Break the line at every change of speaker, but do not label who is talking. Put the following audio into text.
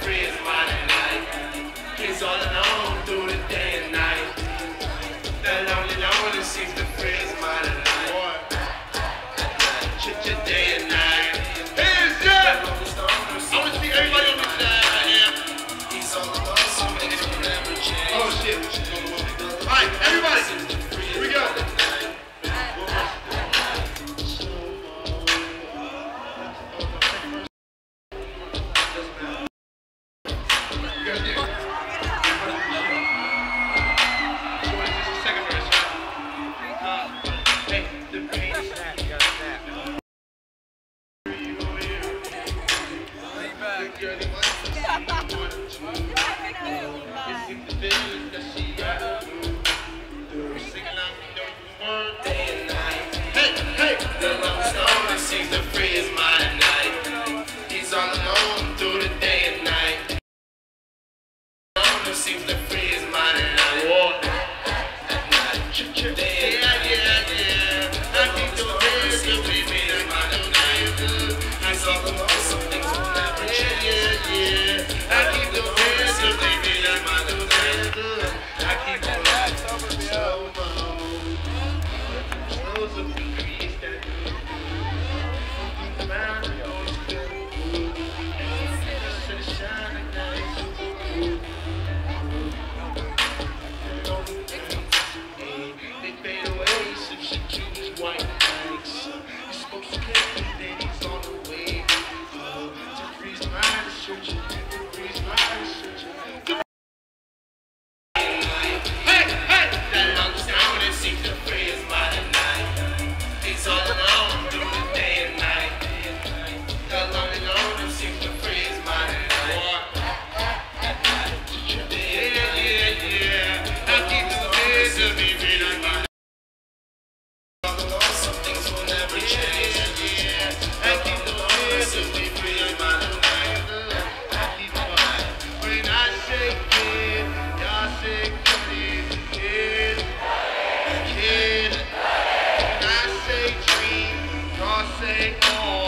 free as mine at night. Kids all alone through the day and night. The lonely seems to free as mine at night. Shit your day and night. Hands up! I want to see everybody on this side right here. He's all alone, so things will never change. Oh shit. Alright, everybody. Here we go. Seems to free his mind and I walk at night. I keep the words to be me like my new neighbor. I saw the most, some things will never change. I keep the words to be me like my new neighbor. I keep the lights over slow mo. Slows up the trees that do. Around the always good. And the shine at night. Say